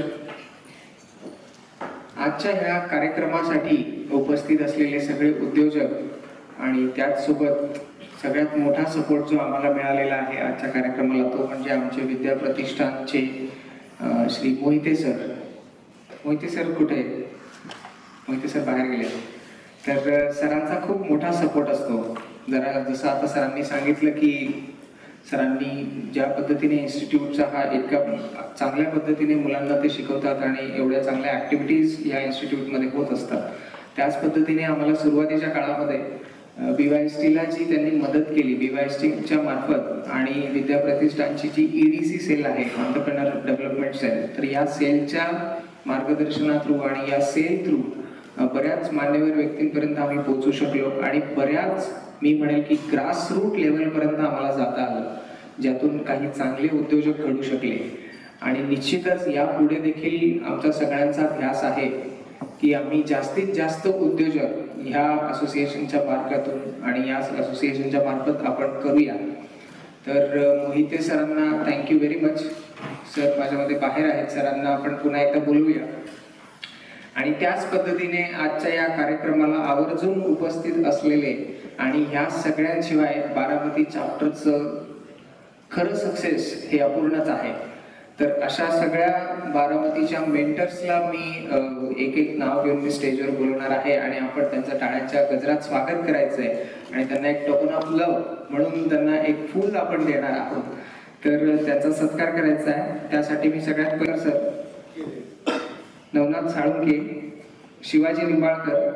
आजच्या ह्या कार्यक्रमासाठी उपस्थित असलेले सगळे उद्योजक आणि त्याचसोबत सगळ्यात मोठा सपोर्ट जो आम्हाला मिळालेला आहे आजच्या कार्यक्रमाला तो म्हणजे आमचे विद्या प्रतिष्ठानचे श्री मोहिते सर. मोहिते सर कुठे? मोहिते सर बाहेर गेले. तर सरांचा खूप मोठा सपोर्ट असतो. जसं आता सरांनी सांगितलं की सरांनी ज्या पद्धतीने इन्स्टिट्यूटचा हा इतक्या चांगल्या पद्धतीने मुलांना ते शिकवतात आणि एवढ्या चांगल्या ॲक्टिव्हिटीज या इन्स्टिट्यूटमध्ये होत असतात, त्याच पद्धतीने आम्हाला सुरुवातीच्या काळामध्ये BYSTला जी त्यांनी मदत केली, BYSTच्या मार्फत आणि विद्या प्रतिष्ठानची जी EDC सेल आहे, एंटरप्रेन्योर डेव्हलपमेंट सेल, तर या सेलच्या मार्गदर्शना थ्रू आणि या सेल थ्रू बऱ्याच मान्यवर व्यक्तींपर्यंत आम्ही पोहोचू शकलो आणि बऱ्याच मी म्हणेल की ग्रासरूट लेवलपर्यंत आम्हाला जाता आलं, ज्यातून काही चांगले उद्योजक घडू शकले. आणि निश्चितच यापुढे देखील आमचा सगळ्यांचा ध्यास आहे की आम्ही जास्तीत जास्त उद्योजक ह्या असोसिएशनच्या मार्फतून आणि या असोसिएशनच्या मार्फत आपण करूया. तर मोहिते सरांना थँक्यू व्हेरी मच. सर माझ्यामध्ये बाहेर आहेत, सरांना आपण पुन्हा एकदा बोलवूया. आणि त्याच पद्धतीने आजच्या या कार्यक्रमाला आवर्जून उपस्थित असलेले आणि ह्या सगळ्यांशिवाय बारामती चॅप्टरचं खरं सक्सेस हे अपूर्णच आहे. तर अशा सगळ्या बारामतीच्या मेंटर्सला मी एक एक नाव घेऊन मी स्टेजवर बोलवणार आहे आणि आपण त्यांचं टाळ्यांच्या गजरात स्वागत करायचं आहे आणि त्यांना एक टोकन ऑफ लव्ह म्हणून त्यांना एक फूल आपण देणार आहोत. तर त्यांचा सत्कार करायचा आहे. त्यासाठी मी सगळ्यात पहिलं sir Navnath Salunke, Shivaji Nimbalkar,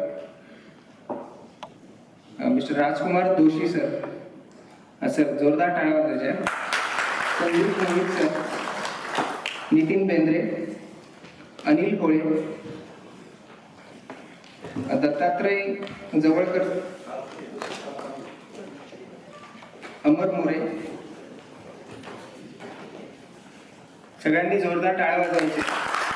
mister Rajkumar Doshi sir, sir जोरदार टाळ्या वाजवायच्या. संदीप मोहित सर, नितीन बेंद्रे, अनिल होळे, दत्तात्रय जवळकर, अमर मोरे, सगळ्यांनी जोरदार टाळ्या वाजवायच्या.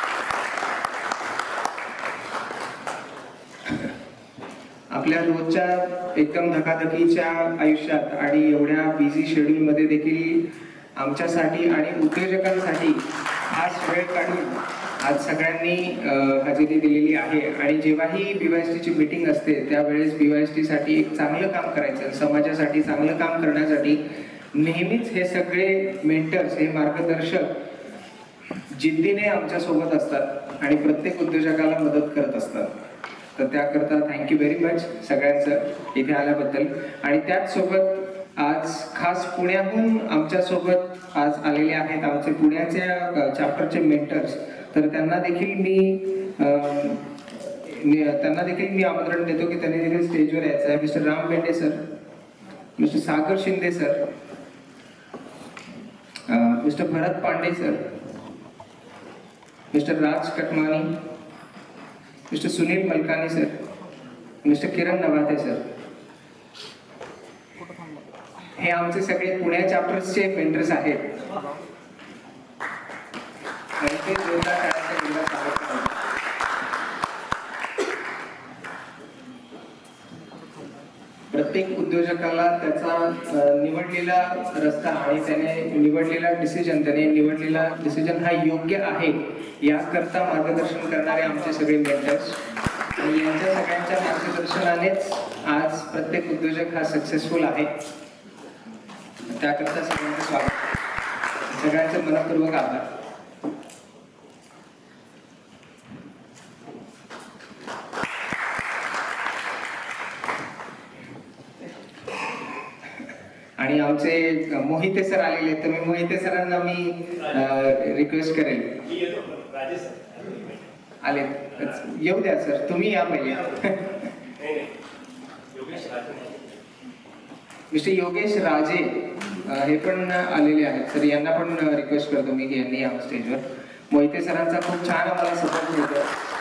आपल्या रोजच्या एकदम धकाधकीच्या आयुष्यात आणि एवढ्या बिझी शेड्यूलमध्ये देखील आमच्यासाठी आणि उद्योजकांसाठी खास वेळ काढून आज सगळ्यांनी हजेरी दिलेली आहे. आणि जेव्हाही BYSTची मीटिंग असते त्यावेळेस BYSTसाठी एक चांगलं काम करायचं, समाजासाठी चांगलं काम करण्यासाठी नेहमीच हे सगळे मेंटर्स, हे मार्गदर्शक जिद्दीने आमच्या सोबत असतात आणि प्रत्येक उद्योजकाला मदत करत असतात. तर त्याकरता थँक्यू व्हेरी मच सगळ्यांचं इथे आल्याबद्दल. आणि त्याचसोबत आज खास पुण्याहून आमच्यासोबत आज आलेले आहेत आमचे पुण्याच्या चॅप्टरचे मेंटर्स. तर त्यांना देखील मी आमंत्रण देतो की त्यांनी देखील स्टेजवर यायचं आहे. Mister Ram Bende sir, mister Sagar Shinde sir, mister Bharat Pande sir, mister Raj Katmani, mister Sunil Malkani sir, mister Kiran Navate sir. हे आमचे सगळे पुणे चॅप्टर्सचे मेंटर्स आहेत. आणि ते जोरदार टाळ्यांच्या गजरात स्वागत करतात. प्रत्येक उद्योजकाला त्याचा निवडलेला रस्ता आणि त्याने निवडलेला डिसिजन हा योग्य आहे याकरता मार्गदर्शन करणारे आमचे सगळे मेंटर्स. आणि यांच्या सगळ्यांच्या मार्गदर्शनानेच आज प्रत्येक उद्योजक हा सक्सेसफुल आहे. त्याकरता सगळ्यांचं स्वागत, सगळ्यांचं मनपूर्वक आभार. आणि आमचे मोहिते सर आलेले, तर मी मोहिते सरांना रिक्वेस्ट करेल. आले येऊ द्या सर, तुम्ही या पहिले. मिस्टर योगेश राजे हे पण आलेले आहेत सर, यांना पण रिक्वेस्ट करतो मी की यांनी या स्टेजवर. मोहिते सरांचा खूप छान आम्हाला सपोर्ट मिळतो.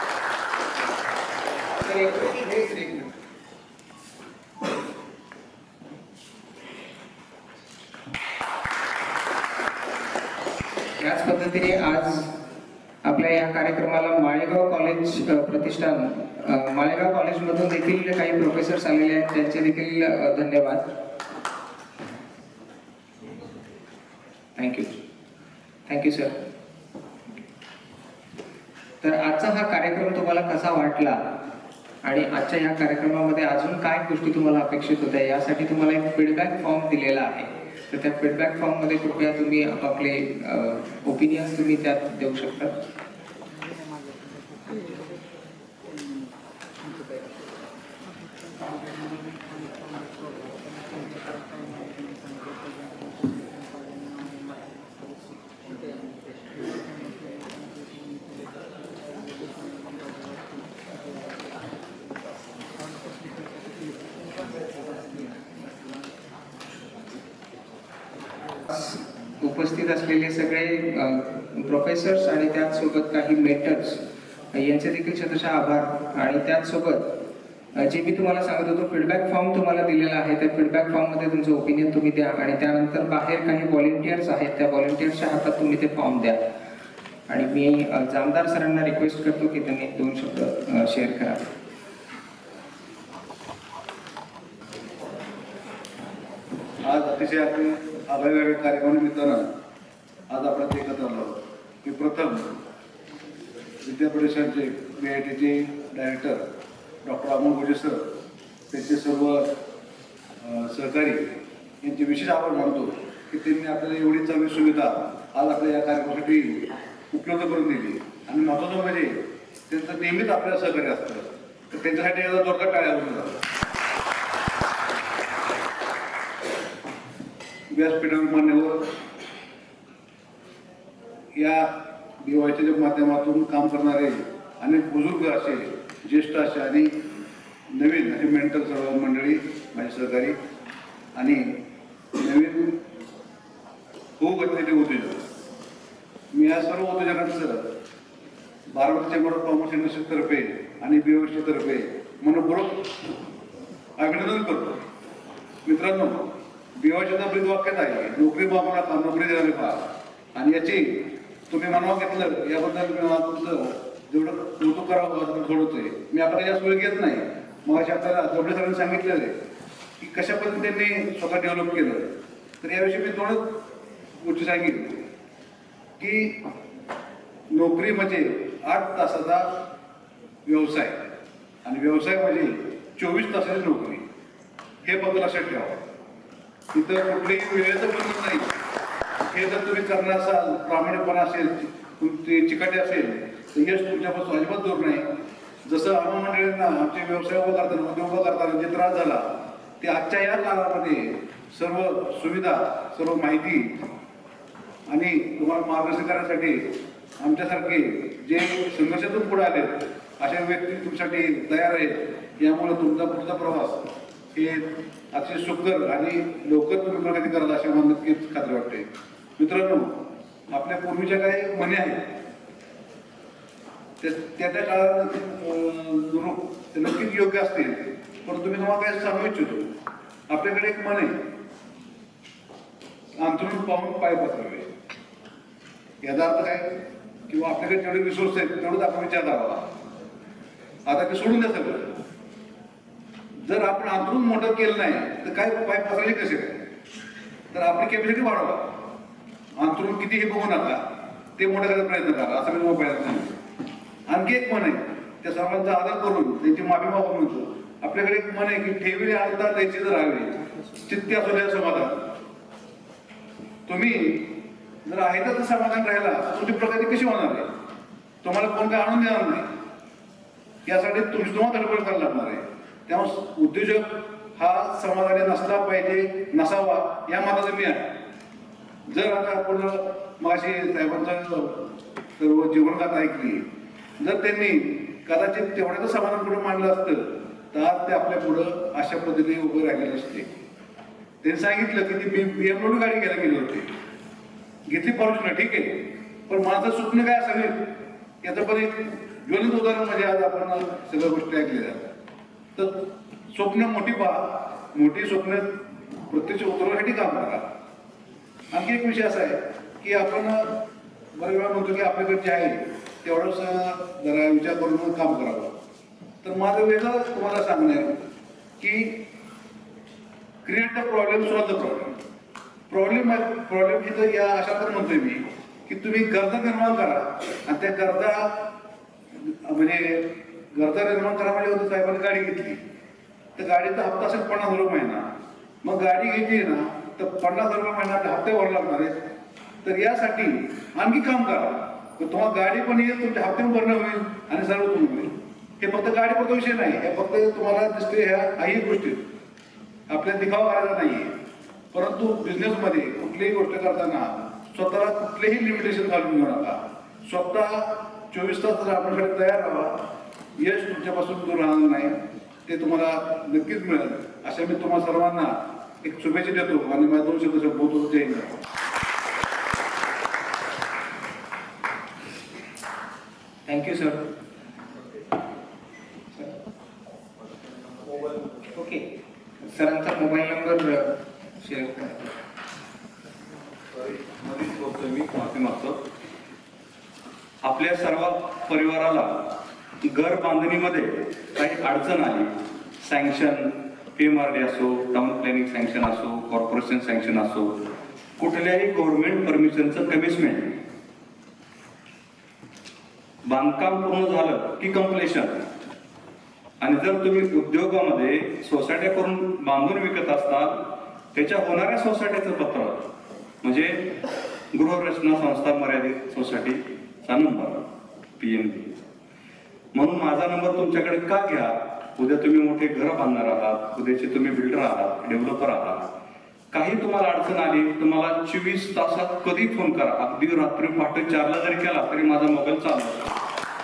याच पद्धतीने आज आपल्या या कार्यक्रमाला माळेगाव कॉलेज प्रतिष्ठान, माळेगाव कॉलेजमधून देखील काही प्रोफेसर्स आलेले आहेत, त्यांचे देखील धन्यवाद. Thank you sir. तर आजचा हा कार्यक्रम तुम्हाला कसा वाटला आणि आजच्या या कार्यक्रमामध्ये अजून काय गोष्टी तुम्हाला अपेक्षित होत्या यासाठी तुम्हाला एक फीडबॅक फॉर्म दिलेला आहे. तर त्या फीडबॅक फॉर्ममध्ये कृपया तुम्ही आपापले ओपिनियन्स तुम्ही त्यात देऊ शकता. उपस्थित असलेले सगळे प्रोफेसर्स आणि त्याचसोबत काही मेंटर्स यांचे देखील शतशः आभार. आणि त्याचसोबत जे मी तुम्हाला सांगत होतो, फीडबॅक फॉर्म तुम्हाला दिलेला आहे. त्या फीडबॅक फॉर्ममध्ये तुमचं ओपिनियन तुम्ही द्या आणि त्यानंतर बाहेर काही व्हॉलेंटियर्स आहेत, त्या व्हॉलेंटियर्सच्या हातात तुम्ही ते फॉर्म द्या. आणि मी जामदार सरांना रिक्वेस्ट करतो की त्यांनी 2 शब्द शेअर करावे. आज अतिशय आगळ्यावेगळ्या कार्यक्रमानिमित्तानं आज आपण ते एकत्र आलो आहोत. मी प्रथम विद्या परिषदेचे VITचे director doctor Amol Goje sir, त्यांचे सर्व सहकारी यांचे विशेष आभार मानतो की त्यांनी आपल्याला एवढी चांगली सुविधा आज आपल्या या कार्यक्रमासाठी उपलब्ध करून दिली. आणि महत्त्वाचं म्हणजे त्यांचं नेहमीच आपल्याला सहकार्य असतं, तर त्यांच्यासाठी याचा जोरदार टाळ्या होऊन जातात. व्यासपीठावर मान्यवर या BYTच्या माध्यमातून काम करणारे अनेक बुजुर्ग असे, ज्येष्ठ असे आणि नवीन असे मेंटर सर्व मंडळी, माझे सहकारी आणि नवीन होऊ घातलेले उद्योजक, मी या सर्व उद्योजकांचं बारामती चेंबर ऑफ कॉमर्स इंडस्ट्रीतर्फे आणि BYTतर्फे मनपूर्वक अभिनंदन करतो. मित्रांनो, BYTचं ब्रीद वाक्यात आहे, नोकरी मागू नका, नोकरी द्यावी पहा. आणि याची तुम्ही मनावर घेतलं याबद्दल मी तुमचं जेवढं कौतुक करावं थोडंच आहे. मी आपल्याला या सोयी घेत नाही. मग आपल्याला जोडे सरांनी सांगितलेलं आहे की कशा पद्धतीने त्यांनी स्वतः डेव्हलप केलं. तर याविषयी मी थोडं गोष्टी सांगितली की नोकरी म्हणजे 8 तासाचा व्यवसाय आणि व्यवसाय म्हणजे 24 तासाची नोकरी. हे फक्त लक्षात ठेवा. तिथं कुठलीही वेळेचं बंधन नाही. हे जर तुम्ही करणार असाल, प्रामाणिकपणा असेल, तुमची चिकाटी असेल, तर यश तुमच्यापासून अजिबात दूर नाही. जसं आम्हा मंडळींना आमचे व्यवसाय उभा करताना, उद्योग उभा करताना जे त्रास झाला, ते आजच्या या काळामध्ये सर्व सुविधा, सर्व माहिती आणि तुम्हाला मार्गदर्शन करण्यासाठी आमच्यासारखे जे संघर्षातून पुढे आले अशा व्यक्ती तुमच्यासाठी तयार आहेत. यामुळे तुमचा पुढचा प्रवास हे अतिशय सुखकर आणि लवकर तुम्ही प्रगती कराल अशी मला नक्कीच खात्री वाटते. मित्रांनो, आपल्या पूर्वीच्या काही म्हणी आहेत, त्या काळात ते नक्कीच योग्य असतील, पण तुम्ही तुम्हाला काय सांगू इच्छितो. आपल्याकडे एक म्हण आहे, अंथरूण पाहून पाय पसरवे. याचा अर्थ काय, किंवा आपल्याकडे जेवढे रिसोर्स आहेत तेवढंच आपण विचार करावा. आता ते सोडून द्या सगळं. जर आपण अंथरूण मोठं केलं नाही तर काय पाय पसरायचे कसे काय. तर आपली कॅपॅसिटी वाढवा. अंथरूण किती हे बघू नका, ते मोठं करायचा प्रयत्न करा, असं मी मोबाईल सांगतो. आणखी एक म्हण आहे, त्या सर्वांचा आदर करून त्यांची माफी मागून म्हणतो. आपल्याकडे एक म्हण आहे की ठेवले आणता त्याची जर हवे, चित्ते असू द्या समाधान. तुम्ही जर आहे तर समाधान राहिला, तुमची प्रगती कशी होणार आहे. तुम्हाला कोण काय आणून देणार नाही. यासाठी तुम्हाला धडपड करायला लागणार आहे. त्यामुळे उद्योजक हा समाधानी नसला पाहिजे, नसावा या मताचं मी आहे. जर आता आपण माशी साहेबांचं सर्व जीवनगाथा ऐकली, जर त्यांनी कदाचित तेवढ्याच समाधान पुढे मांडलं असतं तर आज ते आपल्या पुढं अशा पद्धतीने उभं राहिलेलं असते. त्यांनी सांगितलं की ती BMW गाडी घ्यायला गेली होती, घेतली फॉर्च्युनर, ठीक आहे, पण माझं स्वप्न काय असावे याचं पण एक ज्वलंत उदाहरण म्हणजे आज आपण सगळ्या गोष्टी ऐकलेल्या. तर स्वप्न मोठी पहा, मोठी स्वप्न प्रत्यक्ष उतरवण्यासाठी काम करा. आणखी एक विषय असा आहे की आपण बऱ्याच वेळा म्हणतो की आपल्याकडे जे आहे तेवढंच जरा विचार करून काम करावं. तर माझं वेगळं तुम्हाला सांगणं आहे की create the problem, solve the problem. Problem ही तर या अशा पण म्हणतोय मी की तुम्ही गरजा निर्माण करा आणि त्या गरजा म्हणजे गरजा निर्माण करा. म्हणजे होतं साहेबांनी गाडी घेतली तर गाडीचा हप्ता असेल 50,000 रुपये महिना. मग गाडी घेतली ना तर 50,000 रुपये महिना हप्ते भरावे लागणार आहेत. तर यासाठी आणखी काम करा, तर तुम्हाला गाडी पण येईल, तुमचे हप्ते भरणं होईल आणि सर्व तुम्ही होईल. हे फक्त गाडी फक्त विषय नाही, हे फक्त तुम्हाला दिसते ह्या काही गोष्टी आपल्याला दिखावा करायचा नाहीये. परंतु बिझनेसमध्ये कुठलीही गोष्ट करताना स्वतःला कुठलेही लिमिटेशन घालून घेऊ नका. स्वतः 24 तास जर आपल्याकडे तयार राहा, यश तुमच्यापासून दूर राहणार नाही, ते तुम्हाला नक्कीच मिळेल. अशा मी तुम्हाला सर्वांना एक शुभेच्छा देतो आणि माझ्या 2 शब्द बोलतो. Jai Hind. Thank you sir. Okay, सरांचा मोबाईल नंबर शेअर करा. मध्येच बोलतोय मी, माफी मागतो. आपल्या सर्व परिवाराला घर बांधणीमध्ये काही अडचण आली, सँक्शन PMRD असो, टाउन प्लॅनिंग सँक्शन असो, कॉर्पोरेशन सँक्शन असो, कुठल्याही गव्हर्नमेंट परमिशनचं कमिटमेंट, बांधकाम पूर्ण झालं की कंप्लेशन. आणि जर तुम्ही उद्योगामध्ये सोसायट्या करून बांधून विकत असताल, त्याच्या होणाऱ्या सोसायटीचं पत्र म्हणजे गृहरचना संस्था मर्यादित सोसायटीचा नंबर PNB. म्हणून माझा नंबर तुमच्याकडे का घ्या? उद्या तुम्ही मोठे घर बांधणार आहात, उद्याचे तुम्ही बिल्डर आहात, डेव्हलपर आहात, काही तुम्हाला अडचण आली, तुम्हाला 24 तासात कधी फोन करा. अगदी रात्री पहाटे 4ला जरी केला तरी माझा मोबाईल चालू असतो.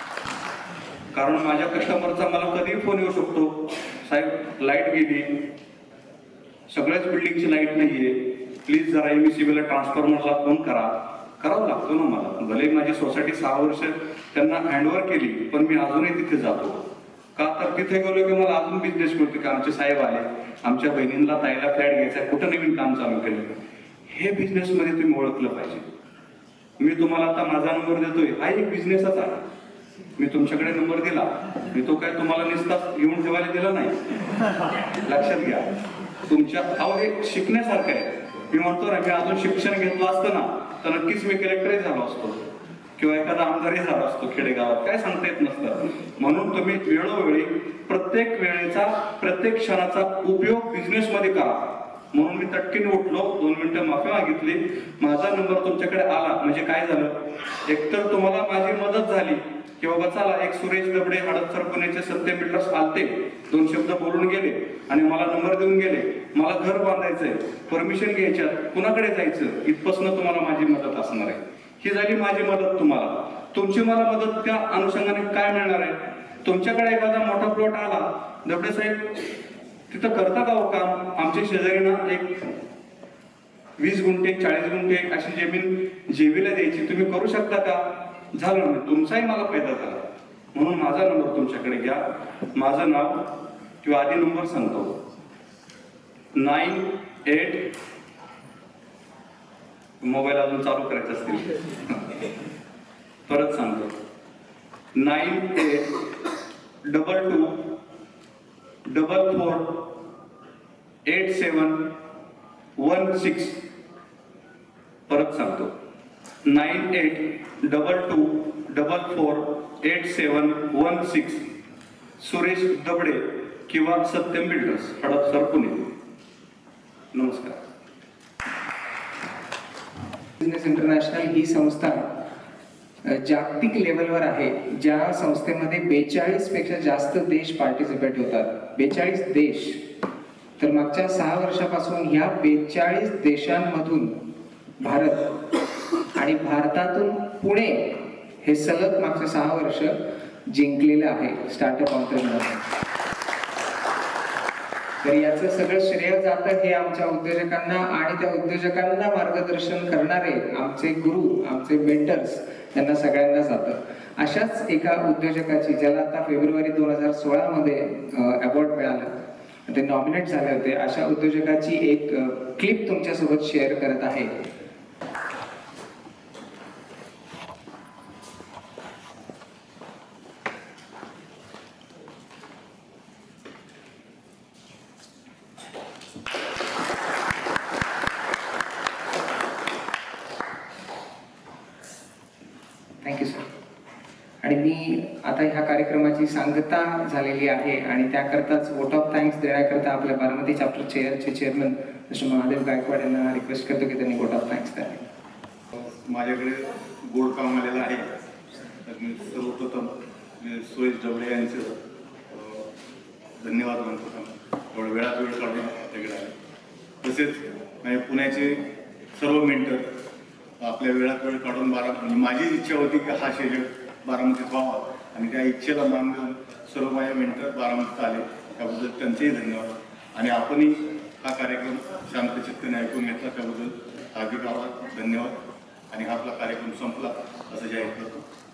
कारण माझ्या कस्टमरचा मला कधीही फोन येऊ शकतो, साहेब लाईट गेली, सगळ्याच बिल्डिंगची लाईट नाहीये, प्लीज जरा MSEBला ट्रान्सफॉर्मरला फोन करा. करावं लागतो ना मला. भले माझी सोसायटी 6 वर्ष त्यांना हँडओव्हर केली, पण मी अजूनही तिथे जातो. का तर तिथे गेलो की मला अजून बिझनेस मिळतो की आमचे साहेब आले, आमच्या बहिणींना ताईला फ्लॅट घ्यायचा, कुठं नवीन काम चालू केलं. हे बिझनेसमध्ये तुम्ही ओळखलं पाहिजे. मी तुम्हाला आता माझा नंबर देतोय, हा एक बिझनेसच आहे. मी तुमच्याकडे नंबर दिला, मी तो काय तुम्हाला निस्ताच घेऊन ठेवायला दिला नाही. लक्षात घ्या, तुमच्या हे शिकण्यासारखं आहे. मी म्हणतो ना, मी अजून शिक्षण घेतलं असतं ना तर नक्कीच मी कलेक्टरही झालो असतो किंवा एखादा आमदारही झाला असतो खेडेगावात, काय सांगता येत नसतं. म्हणून तुम्ही वेळोवेळी प्रत्येक वेळेचा प्रत्येक क्षणाचा उपयोग बिझनेसमध्ये करा. म्हणून मी तटकीने उठलो, 2 मिनिटं माफी मागितली, माझा नंबर तुमच्याकडे आला म्हणजे काय झालं, एकतर तुम्हाला माझी मदत झाली की बाबा चला एक सुरेश दबडे हडपसर पुण्याचे सत्य बिल्डर्स आलते, 2 शब्द बोलून गेले आणि मला नंबर देऊन गेले. मला घर बांधायचंय, परमिशन घ्यायच्यात, कुणाकडे जायचं, इथपासून तुम्हाला माझी मदत असणार आहे. ही झाली माझी मदत तुम्हाला. तुमची मला मदत त्या अनुषंगाने काय मिळणार आहे? तुमच्याकडे एखादा मोठा प्लॉट आला, दबडे साहेब तिथं करता का हो काम? आमच्या शेजारी ना एक 20 गुंठे 40 गुंठे अशी जमीन जेवीला द्यायची, तुम्ही करू शकता का? झालं ना, तुमचाही मला फायदा झाला. म्हणून माझा नंबर तुमच्याकडे घ्या. माझं नाव किंवा आधी नंबर सांगतो, 98 मोबाईल अजून चालू करायचे असतील परत सांगतो, 9822448716. परत सांगतो, 9822448716. सुरेश दबडे किंवा सत्यम बिल्डर्स, हडपसर, पुणे. नमस्कार. बिझनेस इंटरनॅशनल ही संस्था जागतिक लेवलवर आहे, ज्या संस्थेमध्ये 42 पेक्षा जास्त देश पार्टिसिपेट होतात. 42 देश. तर मागच्या 6 वर्षापासून ह्या 42 देशांमधून भारत आणि भारतातून पुणे हे सलग मागच्या 6 वर्ष जिंकलेलं आहे स्टार्टअप ऑन्ट्रप्रेनर. तर याचं सगळं श्रेय जातं हे आमच्या उद्योजकांना आणि त्या उद्योजकांना मार्गदर्शन करणारे आमचे गुरु, आमचे मेंटर्स, त्यांना सगळ्यांना जातं. अशाच एका उद्योजकाची, ज्याला आता फेब्रुवारी 2016 मध्ये अवॉर्ड मिळाला, ते नॉमिनेट झाले होते, अशा उद्योजकाची एक क्लिप तुमच्यासोबत शेअर करत आहे. Thank you sir. आणि मी आता ह्या कार्यक्रमाची सांगता झालेली आहे आणि त्याकरताच वोट ऑफ थँक्स देण्याकरता आपल्या बारामती चॅप्टर चेअरचे चेअरमन मिस्टर महादेव गायकवाड यांना रिक्वेस्ट करतो की त्यांनी वोट ऑफ थँक्स द्यावे. माझ्याकडे गोड काम आलेलं आहे. तर मी सर्वप्रथम सुरेश दबडे यांचे धन्यवाद म्हणतो. एवढा वेळात वेळ काढून आपल्याकडे आले. तसेच माझ्या पुण्याचे सर्व मेंटर आपल्या वेळात वेळ काढून म्हणजे माझी इच्छा होती की हा शेजर बारामतीत व्हावा आणि त्या इच्छेला मान देऊन सर्व माझे मेंटर बारामतीत आले, त्याबद्दल त्यांचेही धन्यवाद. आणि आपणही हा कार्यक्रम शांतचित्ताने ऐकून घेतला त्याबद्दल हार्दिक आभार, धन्यवाद. आणि हा आपला कार्यक्रम संपला असं जाहीर करतो.